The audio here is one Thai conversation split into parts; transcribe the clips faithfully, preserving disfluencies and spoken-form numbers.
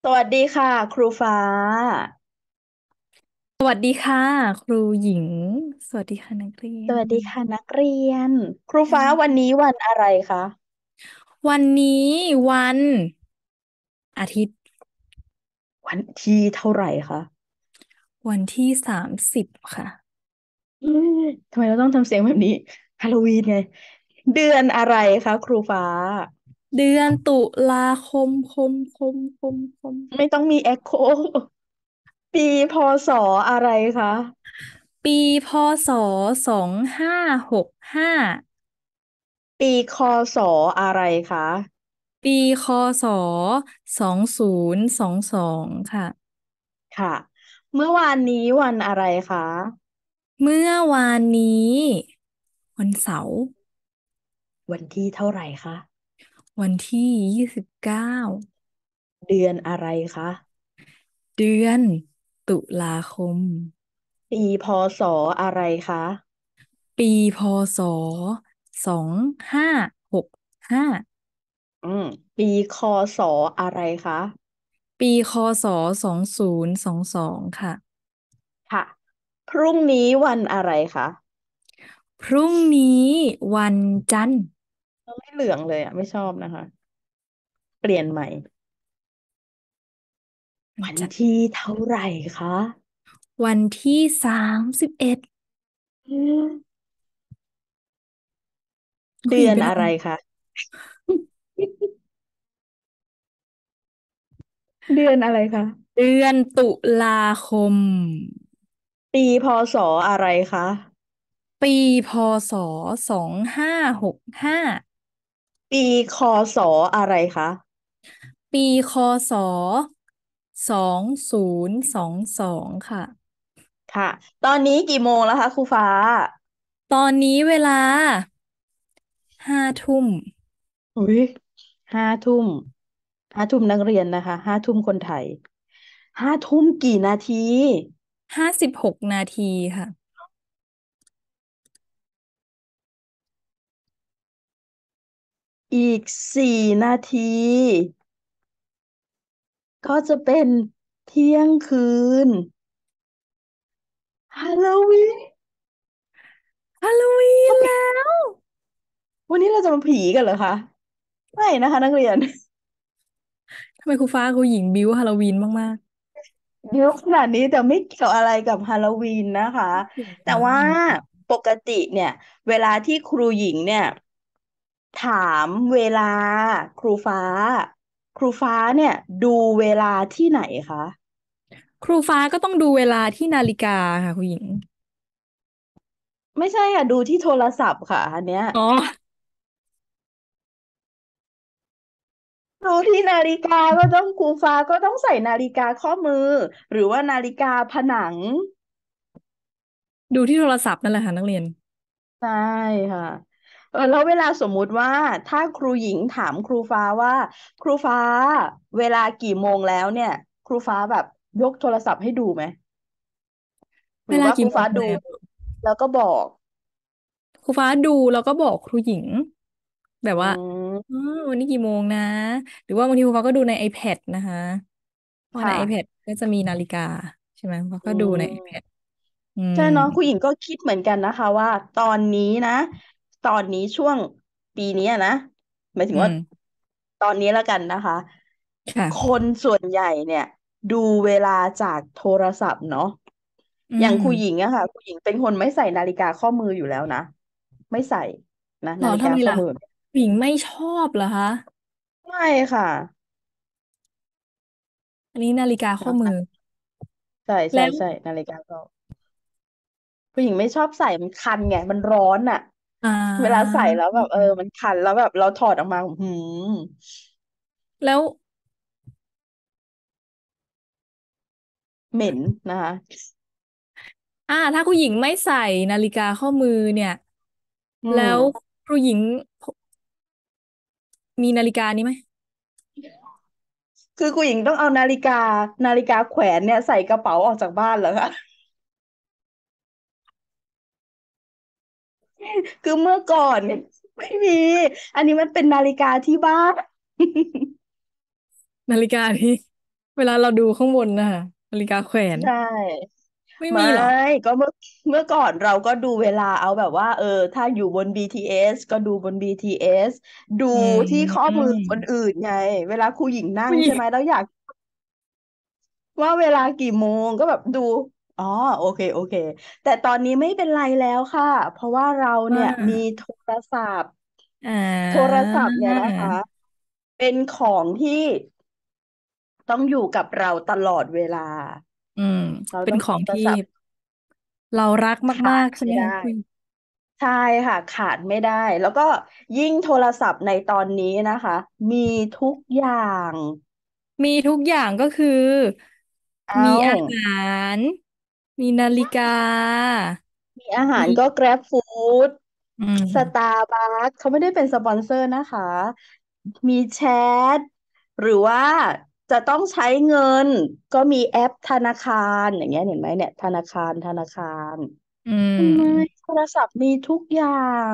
สวัสดีค่ะครูฟ้าสวัสดีค่ะครูหญิงสวัสดีค่ะนักเรียนสวัสดีค่ะนักเรียนครูฟ้าวันนี้วันอะไรคะวันนี้วันอาทิตย์วันที่เท่าไหร่คะวันที่สามสิบค่ะอืมทำไมเราต้องทำเสียงแบบนี้ฮาโลวีนไงเดือนอะไรคะครูฟ้าเดือนตุลาคมคมคมคมคมไม่ต้องมีเอ็กโคปีพศอะไรคะปีพศสองห้าหกห้าปีคศอะไรคะปีคศสองศูนย์สองสองค่ะค่ะเมื่อวานนี้วันอะไรคะเมื่อวานนี้วันเสาร์วันที่เท่าไหร่คะวันที่ยี่สิบเก้าเดือนอะไรคะเดือนตุลาคมปีพศอะไรคะปีพศสองห้าหกห้าอืมปีคศอะไรคะปีคศสองศูนย์สองสองค่ะค่ะพรุ่งนี้วันอะไรคะพรุ่งนี้วันจันทร์ไม่เหลืองเลยอ่ะไม่ชอบนะคะเปลี่ยนใหม่วันวันจันทร์ที่เท่าไหร่คะวันที่สามสิบเอ็ดอืมคุณหญิงเป็นอะไรเดือนอะไรคะเดือนอะไรคะเดือนตุลาคมปีพศอะไรคะปีพศสองห้าหกห้าปีคศอะไรคะปีคศสองศูนย์สองสองค่ะค่ะตอนนี้กี่โมงแล้วคะครูฟ้าตอนนี้เวลาห้าทุ่มอุ้ยห้าทุ่มห้าทุ่มนักเรียนนะคะห้าทุ่มคนไทยห้าทุ่มกี่นาทีห้าสิบหกนาทีค่ะอีกสี่นาทีก็จะเป็นเที่ยงคืน ฮาโลวีนฮาโลวีนก็ปีแล้ววันนี้เราจะมาผีกันเหรอคะไม่นะคะนักเรียนทำไมครูฟ้าครูหญิงบิวฮาโลวีนมากเยอะขนาดนี้แต่ไม่เกี่ยวอะไรกับฮาโลวีนนะคะๆเก่งนะแต่ว่าปกติเนี่ยเวลาที่ครูหญิงเนี่ยถามเวลาครูฟ้าครูฟ้าเนี่ยดูเวลาที่ไหนคะครูฟ้าก็ต้องดูเวลาที่นาฬิกาค่ะครูหญิงไม่ใช่ค่ะดูที่โทรศัพท์ค่ะอันเนี้ยอ๋อดูที่นาฬิกาก็ต้องครูฟ้าก็ต้องใส่นาฬิกาข้อมือหรือว่านาฬิกาผนังดูที่โทรศัพท์นั่นแหละค่ะนักเรียนใช่ค่ะเออแล้วเวลาสมมุติว่าถ้าครูหญิงถามครูฟ้าว่าครูฟ้าเวลากี่โมงแล้วเนี่ยครูฟ้าแบบยกโทรศัพท์ให้ดูไหมหรือว่าคเวลากี่รูฟ้าดูโมงแล้วแล้วก็บอกครูฟ้าดูแล้วก็บอกครูหญิงแบบอืว่าอ๋อมวันนี้กี่โมงนะหรือว่าบางทีครูฟ้าก็ดูใน iPad นะคะเพราะในค่ะ iPad ก็จะมีนาฬิกาใช่ไหมครูฟ้าอืก็ดูใน iPad มอืใช่มเนาะคุณหญิงก็คิดเหมือนกันนะคะว่าตอนนี้นะตอนนี้ช่วงปีนี้อะนะหมายถึงว่าอืมตอนนี้แล้วกันนะคะคค่ะนส่วนใหญ่เนี่ยดูเวลาจากโทรศัพท์เนาะอือย่างมคุณหญิงอะค่ะคุณหญิงเป็นคนไม่ใส่นาฬิกาข้อมืออยู่แล้วนะไม่ใส่นะหรอนาฬิทำไมล่ะกาข้อมือครูหญิงไม่ชอบเหรอคะไม่ค่ะอันนี้นาฬิกาข้อมือนะคะใช่ใช่แล้วใช่นาฬิกาก็ผู้หญิงไม่ชอบใส่มันคันไงมันร้อนอะอ่เวลาาใส่แล้วแบบเออมันคันแล้วแบบเราถอดออกมาหืมแล้วเหม็นนะคะอ่าถ้าผู้หญิงไม่ใส่นาฬิกาข้อมือเนี่ยอืมแล้วผู้หญิงมีนาฬิกานี้ไหมคือคุณหญิงต้องเอานาฬิกานาฬิกาแขวนเนี่ยใส่กระเป๋าออกจากบ้านเหรอคะคือเมื่อก่อนเนี่ยไม่มีอันนี้มันเป็นนาฬิกาที่บ้านนาฬิกานี้เวลาเราดูข้างบนนะคะนาฬิกาแขวนใช่ไม่ไม่มีเหรอก็เมื่อเมื่อก่อนเราก็ดูเวลาเอาแบบว่าเออถ้าอยู่บน บี ที เอส ก็ดูบน บี ที เอส ดูอืที่ข้อมือมคนอื่นไงเวลาครูหญิงนั่งผู้หญิงใช่ไหมแล้วอยากว่าเวลากี่โมงก็แบบดูอ๋อโอเคโอเคแต่ตอนนี้ไม่เป็นไรแล้วค่ะเพราะว่าเราว่าเนี่ยมีโทรศัพท์อ่โทารศัพท์เนี่ยนะคะเป็นของที่ต้องอยู่กับเราตลอดเวลาอืมเป็นเราต้องของที่โทรศัพท์เรารักขามากๆใช่ไหมดไม่ได้คะคุณใช่ค่ะขาดไม่ได้แล้วก็ยิ่งโทรศัพท์ในตอนนี้นะคะมีทุกอย่างมีทุกอย่างก็คือเอามีอาหารมีนาฬิกามีอาหารก็มี Grab Food อืมสตาร์บัคเขาไม่ได้เป็นสปอนเซอร์นะคะมีแชทหรือว่าจะต้องใช้เงินก็มีแอปธนาคารอย่างเงี้ยเห็นไหมเนี่ยธนาคารธนาคารอืทำไมมโทรศัพท์มีทุกอย่าง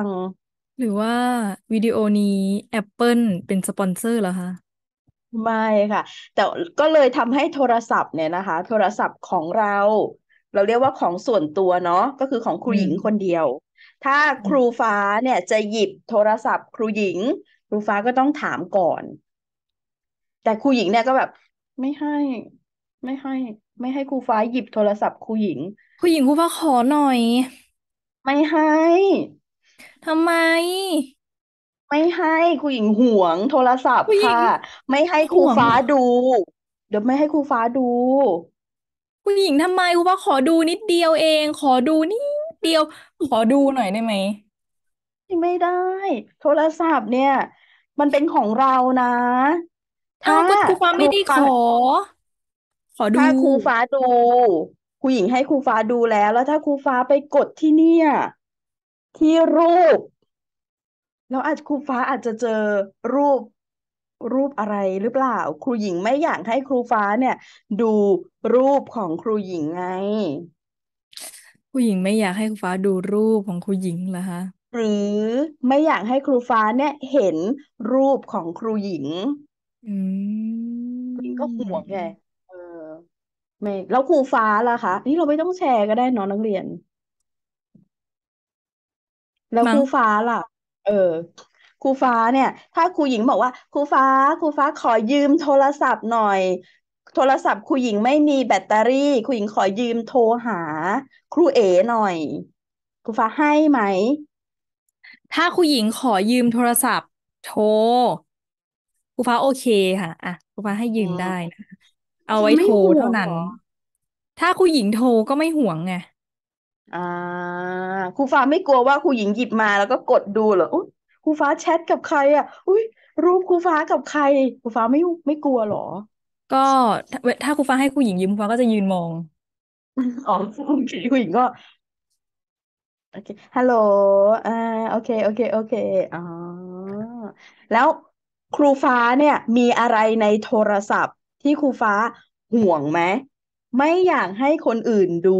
หรือว่าวิดีโอนี้ Apple เป็นสปอนเซอร์เหรอคะไม่ค่ะแต่ก็เลยทำให้โทรศัพท์เนี่ยนะคะโทรศัพท์ของเราเราเรียกว่าของส่วนตัวเนาะก็คือของครูอืหญิงคนมเดียวถ้าครูฟ้าเนี่ยจะหยิบโทรศัพท์ครูหญิงครูฟ้าก็ต้องถามก่อนแต่ครูหญิงเนี่ยก็แบบไม่ให้ไม่ให้ไม่ให้ครูฟ้าหยิบโทรศัพท์ครูหญิงผู้หญิงผู้ฟ้าขอหน่อยไม่ให้ทำไมไม่ให้ครูหญิงหวงโทรศัพท์ค่ะผู้หญิงไม่ให้ครูห่วงฟ้าดูเดี๋ยวไม่ให้ครูฟ้าดูผู้หญิงทำไมผู้ฟ้าขอดูนิดเดียวเองขอดูนิดเดียวขอดูหน่อยได้ไหมไม่ได้โทรศัพท์เนี่ยมันเป็นของเรานะเอ้าถ้าก็ครูฟ้าครูฟ้าไม่ได้ขอขอดูถ้าครูฟ้าดูครูหญิงให้ครูฟ้าดูแล้วแล้วถ้าครูฟ้าไปกดที่เนี่ยที่รูปแล้วอาจครูฟ้าอาจจะเจอรูปรูปอะไรหรือเปล่าครูหญิงไม่อยากให้ครูฟ้าเนี่ยดูรูปของครูหญิงไงผู้หญิงไม่อยากให้ครูฟ้าดูรูปของครูหญิงเหรอคะหรือไม่อยากให้ครูฟ้าเนี่ยเห็นรูปของครูหญิงอืหญิงก็ห่วงไงมเออไม่แล้วครูฟ้าล่ะคะนี่เราไม่ต้องแชร์ก็ได้เนอะนักเรียนแล้วคมั้งรูฟ้าล่ะเออครูฟ้าเนี่ยถ้าครูหญิงบอกว่าครูฟ้าครูฟ้าขอยืมโทรศัพท์หน่อยโทรศัพท์ครูหญิงไม่มีแบตเตอรี่ครูหญิงขอยืมโทรหาครูเอ๋หน่อยครูฟ้าให้ไหมถ้าครูหญิงขอยืมโทรศัพท์โทรครูฟ้าโอเคค่ะอ่ะครูฟ้าให้อืยืมได้มนะเอาครูฟ้าไว้โทรไม่ห่วเท่านั้นงเหรอถ้าครูหญิงโทรก็ไม่ห่วงไงอ่าครูฟ้าไม่กลัวว่าครูหญิงหยิบมาแล้วก็กดดูเหรออุ๊ยครูฟ้าแชทกับใครอ่ะอุ้ยรูปครูฟ้ากับใครครูฟ้าไม่ไม่กลัวเหรอก็ถ้าถ้าครูฟ้าให้ครูหญิงยืมครูฟ้าก็จะยืนมองอ๋อโอเคครูหญิงก็โอเคฮัลโหลอ่าโอเคโอเคโอเคอ๋อแล้วครูฟ้าเนี่ยมีอะไรในโทรศัพท์ที่ครูฟ้าห่วงไหมไม่อยากให้คนอื่นดู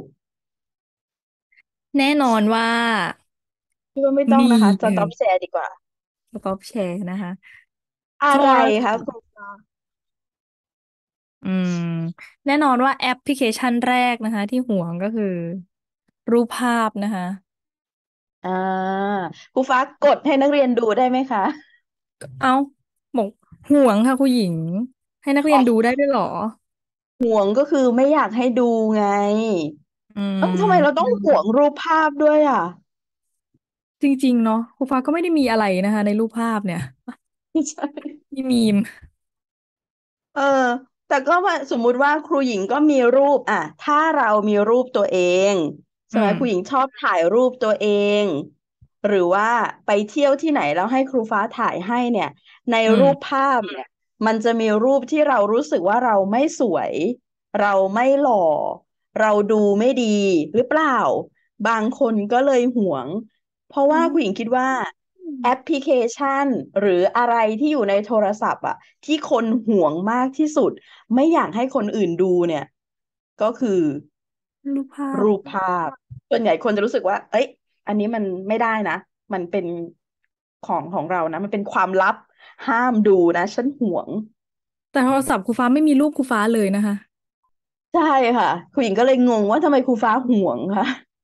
แน่นอนว่าคิดว่าไม่ต้องมีนะคะสต็อปแชค่ะร์ดีกว่าสต็อปแชร์นะคะโทอะไรรคะศัพท์ครูฟ้าอืมแน่นอนว่าแอปพลิเคชันแรกนะคะที่ห่วงก็คือรูปภาพนะคะอ่าครูฟ้ากดให้นักเรียนดูได้ไหมคะเอาบอกห่วงค่ะครูหญิงให้นักเรียนดูได้ด้วยเหรอห่วงก็คือไม่อยากให้ดูไงอืเออทำไมเราต้องห่วงมรูปภาพด้วยอ่ะจริงๆเนาะครูฟ้าก็ไม่ได้มีอะไรนะคะในรูปภาพเนี่ยไม่ใช่มีมีมเออแต่ก็ว่าสมมุติว่าครูหญิงก็มีรูปอ่ะถ้าเรามีรูปตัวเองใช่อืมไหมครูหญิงชอบถ่ายรูปตัวเองหรือว่าไปเที่ยวที่ไหนแล้วให้ครูฟ้าถ่ายให้เนี่ยในอืมรูปภาพเนี่ยมันจะมีรูปที่เรารู้สึกว่าเราไม่สวยเราไม่หล่อเราดูไม่ดีหรือเปล่าบางคนก็เลยหวงเพราะอ๋อว่าครูหญิงคิดว่าแอปพลิเคชันหรืออะไรที่อยู่ในโทรศัพท์อ่ะ ที่คนห่วงมากที่สุดไม่อยากให้คนอื่นดูเนี่ยก็คือรูปภาพรูปภาพส่วนใหญ่คนจะรู้สึกว่าเอ้ยอันนี้มันไม่ได้นะมันเป็นของของเรานะมันเป็นความลับห้ามดูนะฉันห่วงแต่โทรศัพท์ครูฟ้าไม่มีรูปครูฟ้าเลยนะคะใช่ค่ะคุณหญิงก็เลยงงว่าทำไมครูฟ้าห่วงคะ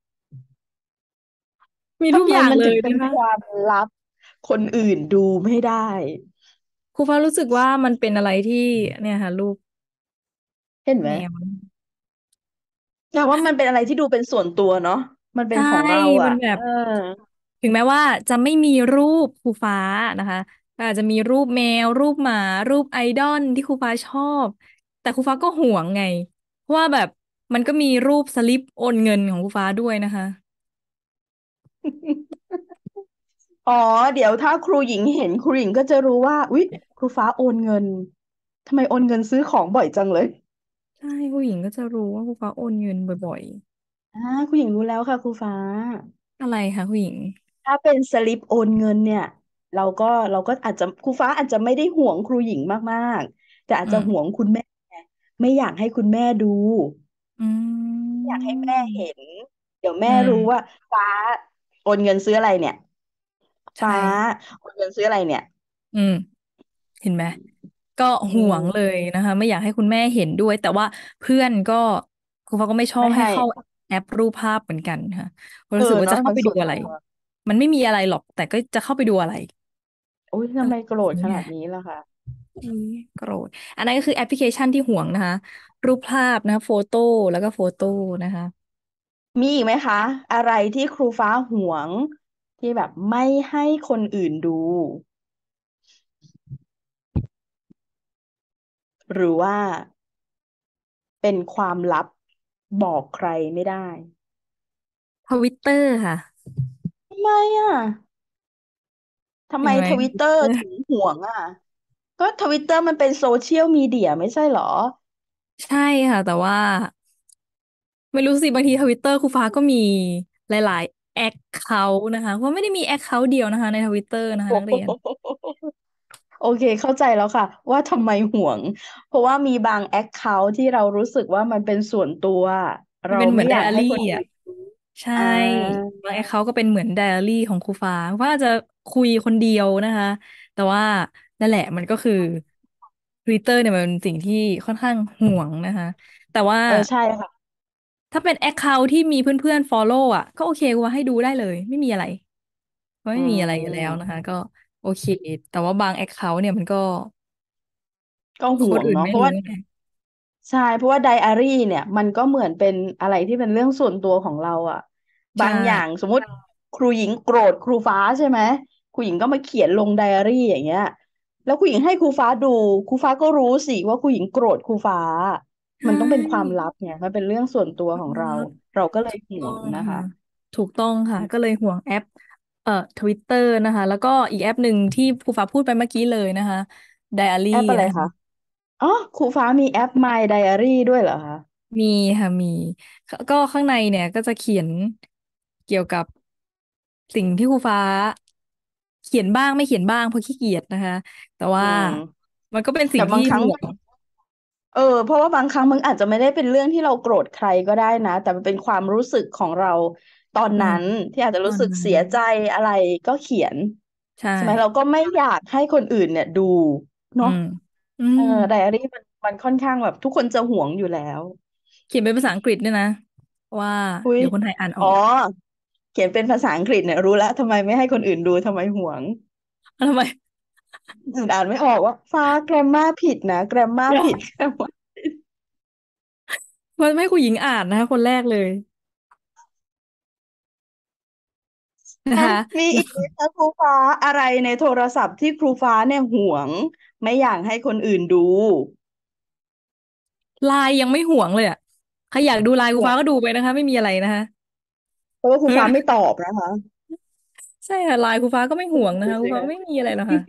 มีทุกทำไมอย่างเลมันถึงเป็นยนะคะความลับคนอื่นดูไม่ได้ครูฟ้ารู้สึกว่ามันเป็นอะไรที่เนี่ยค่ะรูปเห็นไหมแมวแต่ว่ามันเป็นอะไรที่ดูเป็นส่วนตัวเนาะมันเป็นใช่ของเราอ่ะมันแบบเออถึงแม้ว่าจะไม่มีรูปครูฟ้านะคะก็อาจจะมีรูปแมวรูปหมารูปไอดอลที่ครูฟ้าชอบแต่ครูฟ้าก็ห่วงไงเพราะว่าแบบมันก็มีรูปสลิปโอนเงินของครูฟ้าด้วยนะคะอ๋อเดี๋ยวถ้าครูหญิงเห็นครูหญิงก็จะรู้ว่าอุ๊ยครูฟ้าโอนเงินทำไมโอนเงินซื้อของบ่อยจังเลยใช่ผู้หญิงก็จะรู้ว่าครูฟ้าโอนเงินบ่อยอ่าครูหญิงรู้แล้วค่ะครูฟ้าๆอะไรคะผู้หญิงถ้าเป็นสลิปโอนเงินเนี่ยเราก็เราก็อาจจะครูฟ้าอาจจะไม่ได้ห่วงครูหญิงมากๆแต่อาจจะห่วอืมงคุณแม่ไม่อยากให้คุณแม่ดูอืไม่อยากให้แม่เห็มนเดี๋ยวแม่อืรู้ว่ามฟ้าโอนเงินซื้ออะไรเนี่ยฟ้าใช่โอนเงินซื้ออะไรเนี่ยอืมเห็นไหมก็อืห่วงเลมยนะคะไม่อยากให้คุณแม่เห็นด้วยแต่ว่าเพื่อนก็ครูฟ้าก็ไม่ชอบไม่ให้ให้เข้าแอปรูปภาพเหมือนกันค่ะเพราะเออรู้สึกว่าจะเข้าเนาะมันไปดูอะไรส่วนตัวมันไม่มีอะไรหรอกแต่ก็จะเข้าไปดูอะไรอุ้ยอะไรทำไมโกรธอย่างเงี้ยขนาดนี้ล่ะคะอุ๊ยโกรธอันนั้นก็คือแอปพลิเคชันที่ห่วงนะคะรูปภาพนะคะโฟโต้แล้วก็โฟโต้นะคะมีอีกไหมคะอะไรที่ครูฟ้าหวงที่แบบไม่ให้คนอื่นดูหรือว่าเป็นความลับบอกใครไม่ได้ทวิตเตอร์ค่ะทำไมอ่ะทำไมเห็นไหมทวิตเตอร์ถึงหวงอ่ะก็ทวิตเตอร์มันเป็นโซเชียลมีเดียไม่ใช่เหรอใช่ค่ะแต่ว่าไม่รู้สิบางทีทวิตเตอร์ครูฟ้าก็มีหลายๆแอคเคาท์นะคะเพราะไม่ได้มีแอคเคาท์เดียวนะคะในทวิตเตอร์นะคะโอ้นักเรียนโหโอเคเข้าใจแล้วค่ะว่าทำไมห่วงเพราะว่ามีบางแอคเคาท์ที่เรารู้สึกว่ามันเป็นส่วนตัวเรามันเป็นเหมืไม่อยากให้อนไดอารี่อ่ะคนอื่นใช่อ่าบางแอคเคาท์ก็เป็นเหมือนไดอารี่ของครูฟ้าครูฟ้าอาจจะคุยคนเดียวนะคะแต่ว่านั่นแหละมันก็คือทวิตเตอร์เนี่ยมันเป็นสิ่งที่ค่อนข้างห่วงนะคะแต่ว่าเออใช่ค่ะถ้าเป็นแอคเคาท์ที่มีเพื่อนๆ follow อ่ะก็โอเคว่าให้ดูได้เลยไม่มีอะไรก็อืไม่มีอะไรอยู่แล้วนะมคะก็โอเคแต่ว่าบางแอคเคาท์เนี่ยมันก็ก็ห่วงคนอื่นเนาะเพราะว่าไม่รู้ไงใช่เพราะว่าไดอารี่เนี่ยมันก็เหมือนเป็นอะไรที่เป็นเรื่องส่วนตัวของเราอะใช่บางอย่างสมมุติครูหญิงโกรธครูฟ้าใช่ไหมครูหญิงก็มาเขียนลงไดอารี่อย่างเงี้ยแล้วครูหญิงให้ครูฟ้าดูครูฟ้าก็รู้สิว่าครูหญิงโกรธครูฟ้าใชมันต้องเป็นความ่ลับเนี่ยมันเป็นเรื่องส่วนตัวของเราเราก็เลยห่ต้วองค่ะงนะคะถูกต้องค่ะก็เลยห่วงแอปเอ่อทวิตเตอร์นะคะแล้วก็อีกแอปหนึ่งที่ครูฟ้าพูดไปเมื่อกี้เลยนะคะไดอารี่แอปอะไรนะคะคะอ๋อครูฟ้ามีแอป My Diary ด้วยเหรอคะมีค่ะมีก็ข้างในเนี่ยก็จะเขียนเกี่ยวกับสิ่งที่ครูฟ้าเขียนบ้างไม่เขียนบ้างเพราะขี้เกียจนะคะแต่อืว่ามมันก็เป็นสิ่งที่แต่บางครั้งห่วงเออเพราะว่าบางครั้งมันอาจจะไม่ได้เป็นเรื่องที่เราโกรธใครก็ได้นะแต่มันเป็นความรู้สึกของเราตอนอืมนั้นที่อาจจะรู้สึกตอนนั้นเสียใจอะไรก็เขียนใช่ใช่ไหมเราก็ไม่อยากให้คนอื่นเนี่ยดูอืเนาะมอืเออมไดอารี่มันมันค่อนข้างแบบทุกคนจะหวงอยู่แล้วเขียนเป็นภาษาอังกฤษด้วยนะว่าอุ้ยเดี๋ยวคนไทยอ่านออ๋ออกเขียนเป็นภาษาอังกฤษเนี่ยรู้แล้วทำไมไม่ให้คนอื่นดูทำไมหวงแล้วทำไมอื่นอ่านไม่ออกว่าฟ้าแกรมมาผิดนะแกรมมาผิดมันไม่ให้ผู้หญิงอ่านนะคะคนแรกเลยนะอ่ะคะมีอีกไหมคะครูฟ้าอะไรในโทรศัพท์ที่ครูฟ้าเนี่ยห่วงไม่อยากให้คนอื่นดูไลน์ยังไม่ห่วงเลยอ่ะใครอยากดูไลน์กูห่วงฟ้าก็ดูไปนะคะไม่มีอะไรนะคะเพราะว่าครูฟ้าไม่ตอบนะคะใช่ค่ะไลน์ครูฟ้าก็ไม่ห่วงนะคะครูดูสิคะฟ้าไม่มีอะไรหรอกค่ะ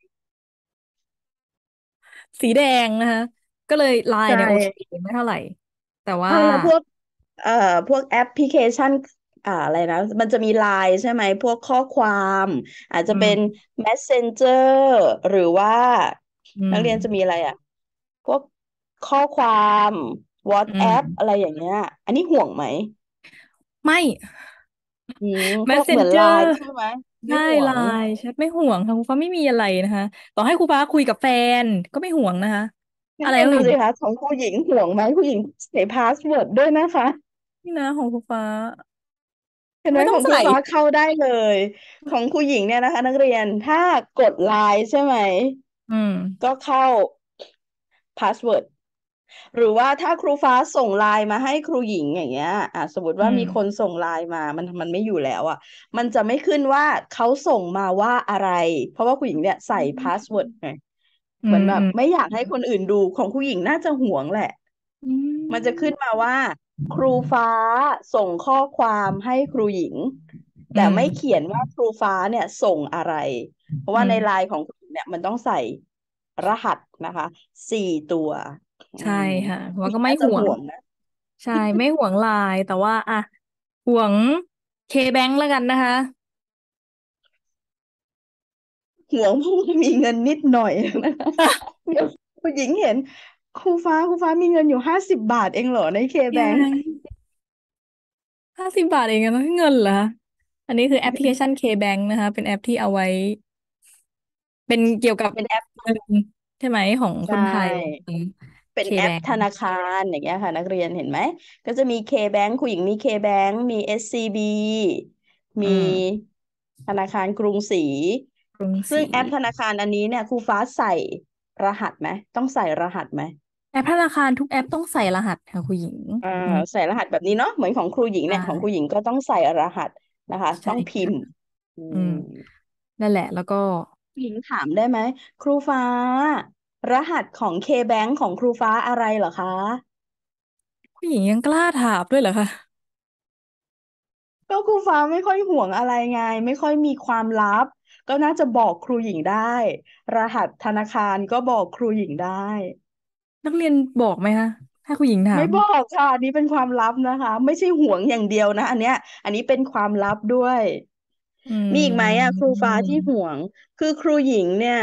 สีแดงนะคะก็เลยไลใช่น์เนี่ยโอเคไม่เท่าไหร่แต่ว่าเอาแล้วพวกเอ่อพวกแอปพลิเคชันอ่าอะไรนะมันจะมีไลน์ใช่ไหมพวกข้อความอาจจะเป็นอืม Messenger หรือว่าอืมนักเรียนจะมีอะไรอ่ะพวกข้อความอื WhatsApp อะไรมอย่างเงี้ยอันนี้ห่วงไหมไม่อืมพวกเหมือนไล Messenger น์ใช่ไหมไม่ใช่ไลห่วงน์แชทไม่ห่วงค่ะครูฟ้าไม่มีอะไรนะคะต่อให้ครูฟ้าคุยกับแฟนก็ไม่ห่วงนะคะนักเรียนอะไรเอ่ยดูสิคะของผู้หญิงห่วงไหมผู้หญิงใส่พาสเวิร์ดด้วยนะคะนี่นะของครูฟ้าเห็นไหมไม่ต้องใส่ของครูฟ้าเข้าได้เลยของผู้หญิงเนี่ยนะคะนักเรียนถ้ากดไลน์ใช่ไหมอืมก็เข้าพาสเวิร์ด หรือว่าถ้าครูฟ้าส่งไลน์มาให้ครูหญิงอย่างเงี้ยอ่ะสมมติอืว่ามีคนมส่งไลน์มามันมันไม่อยู่แล้วอ่ะมันจะไม่ขึ้นว่าเขาส่งมาว่าอะไรเพราะว่าครูหญิงเนี่ยใส่พาสเวิร์ดไงอืเหมือนแบบมอืมไม่อยากให้คนอื่นดูของผู้หญิงน่าจะหวงแหละอืมันจะขึ้นมมาว่าครูฟ้าส่งข้อความให้ครูหญิงอืแต่ไม่เขีมยนว่าครูฟ้าเนี่ยส่งอะไรเพราะอืว่าในไลมน์ของครูหญิงเนี่ยมันต้องใส่รหัสนะคะสี่ตัวอืใช่มค่ะว่าก็ผู้หญิงน่าจะไม่ห่วงห่วงนะใช่ไม่ห่วงไลน์แต่ว่าอ่ะห่วงเคแบงแล้วกันนะคะห่วงเพราะว่ามีเงินนิดหน่อยนะคะเดี๋ยวผู้หญิงเห็นครูฟ้าครูฟ้ามีเงินอยู่ห้าสิบบาทเองเหรอในเคเคแบงแบงห้าสิบบาทเองนะเงินเหรออันนี้คือแอปพลิเคชัน K-Bank นะคะเป็นแอปที่เอาไว้เป็นเกี่ยวกับเป็นแอปเงินใช่ไหมของใชคนไทย่เป็นแอป K-Bank ธนาคารอย่างเงี้ยค่ะนักเรียนเห็นไหมก็จะมี K-Bank ผู้หญิงมี K-Bank มี เอส ซี บีอืมีมธนาคารกรุงศรีกรุงศรีซึ่งแอปธนาคารอันนี้เนี่ยครูฟ้าใส่รหัสไหมต้องใส่รหัสไหมแอปธนาคารทุกแอปต้องใส่รหัสค่ะคุณหญิงอ่าอืมใส่รหัสแบบนี้เนาะเหมือนของครูหญิงใช่เนี่ยของครูหญิงก็ต้องใส่รหัสนะคะใช่ต้องพิมพ์ค่ะอือืมมนั่นแหละแล้วก็ครูหญิงถามได้ไหมครูฟ้ารหัสของ K-Bank ของครูฟ้าอะไรเหรอคะคุณหญิงยังกล้าถามด้วยเหรอคะก็ครูฟ้าไม่ค่อยห่วงอะไรไงไม่ค่อยมีความลับก็น่าจะบอกครูหญิงได้รหัสธนาคารก็บอกครูหญิงได้นักเรียนบอกไหมคะถ้าคุณหญิงถามไม่บอกค่ะอันนี้เป็นความลับนะคะไม่ใช่ห่วงอย่างเดียวนะอันเนี้ยอันนี้เป็นความลับด้วยอืมีอีกไหมอ่ะครูฟ้าที่ห่มวงคือครูหญิงเนี่ย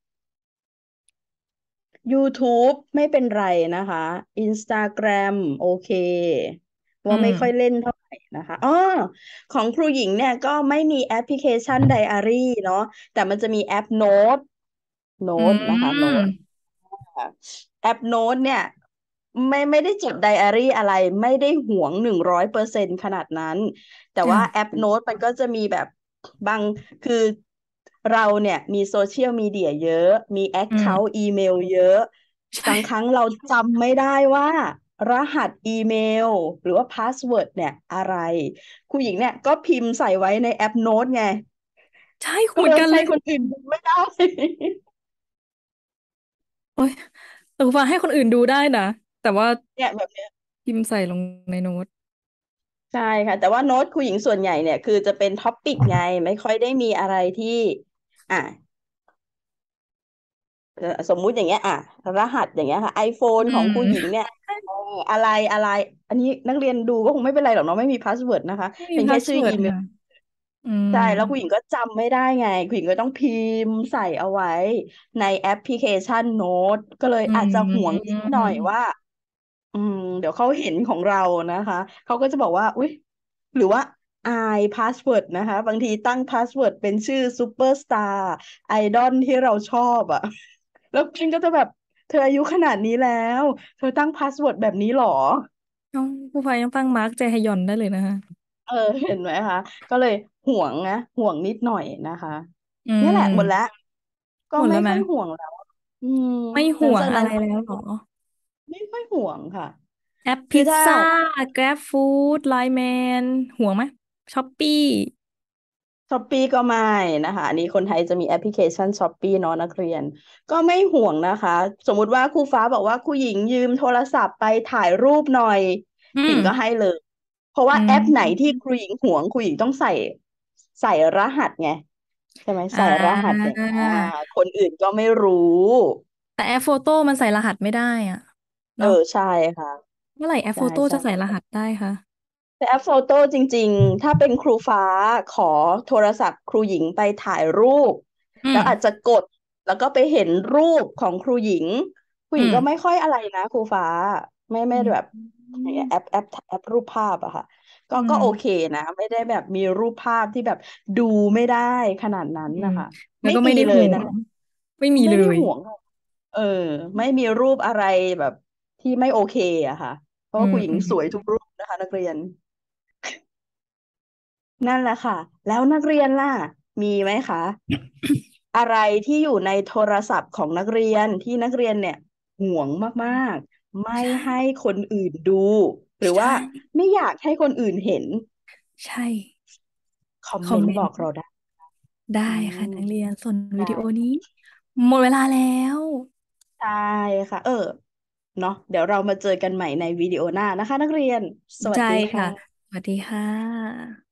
YouTube ไม่เป็นไรนะคะ Instagram โอเคอืว่าไม่ค่อยมเล่นเท่าไหร่นะคะอ๋อของครูหญิงเนี่ยก็ไม่มีแอปพลิเคชันไดอารี่เนาะแต่มันจะมีแอปโน้ตโน้อืตนะคะโน้ตมค่ะแอปโน้ตเนี่ยไม่ไม่ได้จดไดอารี่อะไรไม่ได้หวงหนึ่งร้อยเปอร์เซ็นต์ขนาดนั้นแต่ว่าแอค่ะปโน้ตมันก็จะมีแบบบางคือเราเนี่ยมีโซเชียลมีเดียเยอะมีแอคอืมเคาท์อีเมลเยอะใช่บางครั้งเราจำไม่ได้ว่ารหัสอีเมลหรือว่าพาสเวิร์ดเนี่ยอะไรครูหญิงเนี่ยก็พิมพ์ใส่ไว้ในแอปโน้ตไงใช่ก็เลยให้เหมือนกันเลยคนอื่นดูไม่ได้โอ้ยแต่ฟังให้คนอื่นดูได้นะแต่ว่าเนี่ยแบบเนี้ยพิมพ์ใส่ลงในโน้ตใช่ค่ะแต่ว่าโน้ตครูหญิงส่วนใหญ่เนี่ยคือจะเป็นท็อปปิกไงไม่ค่อยได้มีอะไรที่อ่ะเอ่อสมมุติอย่างเงี้ยอ่ะรหัสอย่างเงี้ยค่ะไอโฟนอืของครูหญิงมเนี่ยเอออะไรอะไรอันนี้นักเรียนดูก็คงไม่เป็นไรหรอกเนาะไม่มีพาสเวิร์ดนะคะไม่มีเป็นแค่พาสเวิร์ดชื่ออีเมลค่ะอืมใช่แล้วครูหญิงก็จำไม่ได้ไงครูหญิงก็ต้องพิมพ์ใส่เอาไว้ในแอปพลิเคชันโน้ตก็เลยอือาจจะห่วงนิดหน่อยว่ามอืมเดี๋ยวเขาเห็นของเรานะคะเขาก็จะบอกว่าอุ๊ยหรือว่าอายพาสเวิร์ดนะคะบางทีตั้งพาสเวิร์ดเป็นชื่อซูเปอร์สตาร์ไอดอลที่เราชอบอ่ะแล้วพิงก็จะแบบเธออายุขนาดนี้แล้วเธอตั้งพาสเวิร์ดแบบนี้หรอน้องผู้ฟ้ายังตั้งมาร์กแจฮยอนได้เลยนะคะเออเห็นไหมคะก็เลยห่วงนะห่วงนิดหน่อยนะคะอืเนี่ยแหละหมดแล้วมก็หมดแล้วไหมไม่ค่อยห่วงแล้วอืมไม่ห่วงอะไรหลังจากนั้นแล้วเหรอไม่ค่อยห่วงค่ะแอปคือถ้าพิซซ่า Grab Food ไลน์แมนห่วงไหมช้อปปี้ช้อปปี้ก็ไม่นะคะอันนี้คนไทยจะมีแอปพลิเคชันช้อปปี้เนาะนักเรียนก็ไม่ห่วงนะคะสมมุติว่าครูฟ้าบอกว่าครูหญิงยืมโทรศัพท์ไปถ่ายรูปหน่อยอืมครูหญิงก็ให้เลยเพราะอืว่าแอปไหนที่มครูหญิงห่วงครูหญิงต้องใส่ใส่รหัสไงใช่ไหมอ่ใส่รหัสอย่างาเงี้ยคนอื่นก็ไม่รู้แต่แอปโฟโต้มันใส่รหัสไม่ได้อ่ะเออเนาะใช่ค่ะเมื่อไหร่แอปใช่โฟโต้ใช่จะใส่รหัสได้คะแต่แอปโฟโต้จริงๆ ถ้าเป็นครูฟ้าขอโทรศัพท์ครูหญิงไปถ่ายรูปอืมแล้วอาจจะกดแล้วก็ไปเห็นรูปของครูหญิงครูหญิงอืมก็ไม่ค่อยอะไรนะครูฟ้าไม่ไม่อืแบบอย่างเงี้ยแอมปแอปแอปรูปภาพอะค่ะก็อืมก็โอเคนะไม่ได้แบบมีรูปภาพที่แบบดูไม่ได้ขนาดนั้นอืมนะคะแล้วไม่มีก็ไม่ได้เลยนะห่วงไม่มีไม่เลยได้ห่วงเออไม่มีรูปอะไรแบบที่ไม่โอเคอะค่ะเพราะอืว่าผู้หญิงมอืมสวยทุกรูปนะคะนักเรียนนั่นแหละค่ะแล้วนักเรียนล่ะมีไหมคะอะไรที่อยู่ในโทรศัพท์ของนักเรียนที่นักเรียนเนี่ยห่วงมากๆไม่ใช่ให้คนอื่นดูหรือใช่ว่าไม่อยากให้คนอื่นเห็นใช่คอมเมนต์คอมเมนต์บอกเราได้ได้อืค่ะมนักเรียนส่วนวิดีโอได้นี้หมดเวลาแล้วใช่ค่ะเออเนาะเดี๋ยวเรามาเจอกันใหม่ในวิดีโอหน้านะคะนักเรียนสวัสใช่ดีค่ะค่ะสวัสดีค่ะ